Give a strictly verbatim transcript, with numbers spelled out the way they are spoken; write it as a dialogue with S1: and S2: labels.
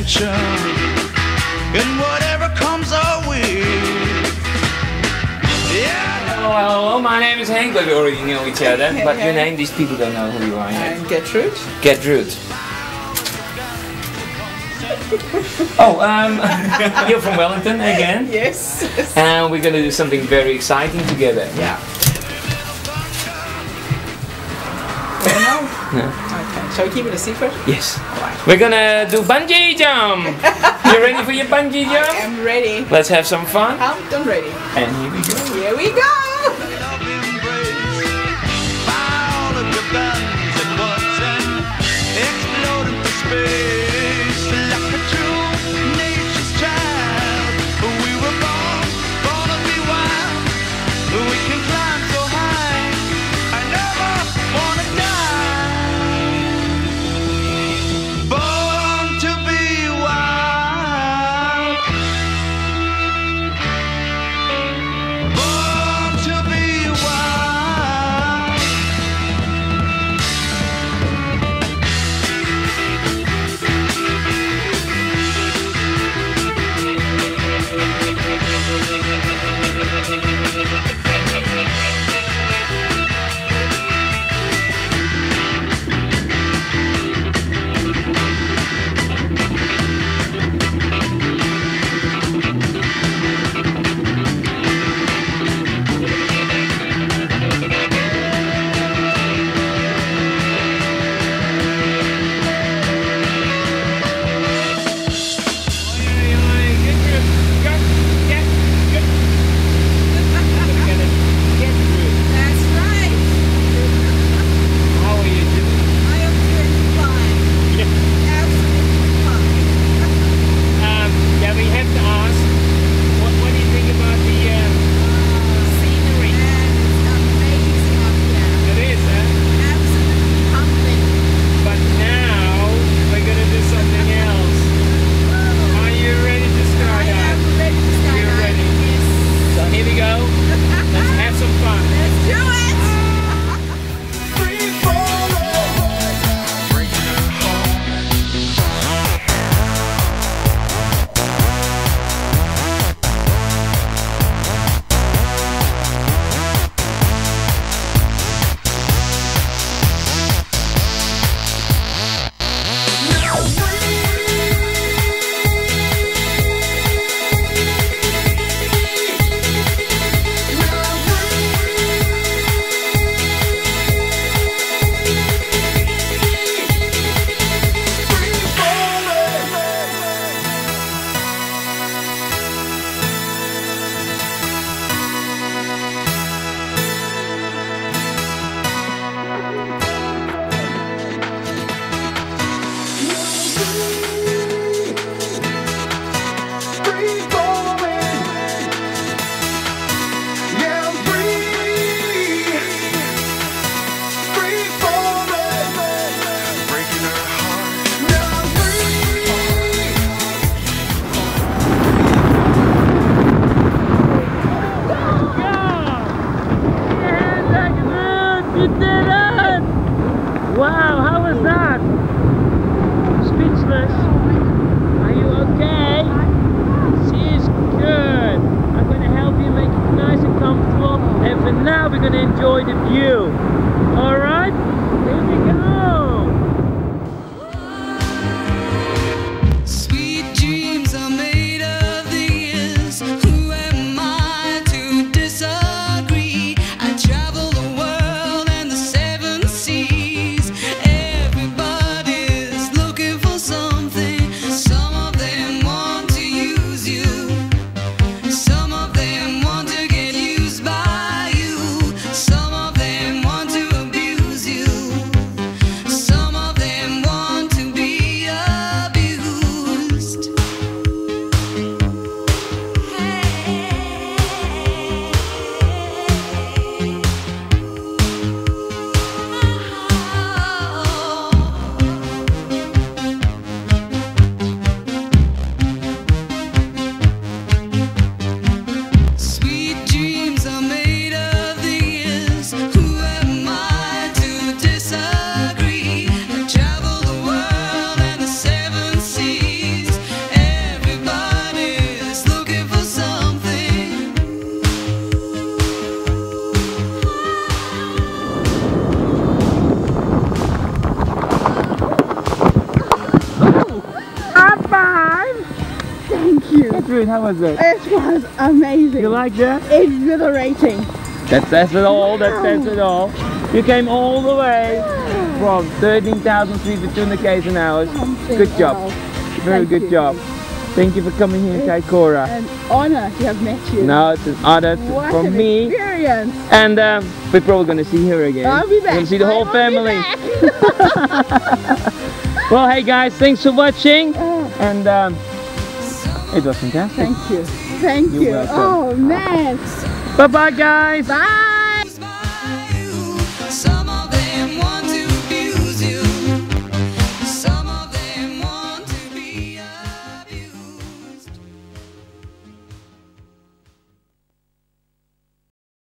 S1: adventure in whatever comes our way. Yeah.
S2: Hello, hello, my name is Hank, but we already know each other.
S3: Yeah,
S2: but
S3: yeah.
S2: your name, these people don't know who you are yet.
S3: I'm Getrude.
S2: Getrude. Oh, um, you're from Wellington again?
S3: Yes.
S2: And we're gonna do something very exciting together.
S3: Yeah. Well, no?
S2: No.
S3: Okay. Shall we keep it a secret?
S2: Yes.
S3: Alright.
S2: We're gonna do bungee jump. You ready for your bungee jump?
S3: I am ready.
S2: Let's have some fun.
S3: Pumped and ready.
S2: And here we go.
S3: Here we go.
S2: You did it! Wow, how was that? Speechless. Are you okay? She's good. I'm going to help you make it nice and comfortable. And for now, we're going to enjoy the view. Alright? Here we go.
S4: Sweet dreams are made of these. Who am I to disagree? I travel the world and the seven seas. Everybody's looking for something. Some of them want to use you. Some of them want to get used by you. Some of them want
S2: Getrude, how was it?
S5: It was amazing.
S2: You like that?
S5: Exhilarating.
S2: That says it all, that says it all. You came all the way from thirteen thousand feet with two hundred k's an hour.
S5: Something
S2: Good job.
S5: else.
S2: Very
S5: Thank
S2: good
S5: you.
S2: job. Thank you for coming here, Kaikoura.
S5: An honor to have met you.
S2: No, it's an honor
S5: What
S2: from
S5: an
S2: me.
S5: experience.
S2: And um, we're probably going to see her again.
S5: I'll be back.
S2: We're going to see the whole
S5: I will
S2: family.
S5: be back.
S2: Well, hey guys, thanks for watching.
S5: Oh,
S2: And um, it was fantastic.
S5: thank you. Thank
S2: You're
S5: you.
S2: welcome.
S5: Oh man.
S2: Bye bye, guys.
S5: Bye.
S4: by you. Some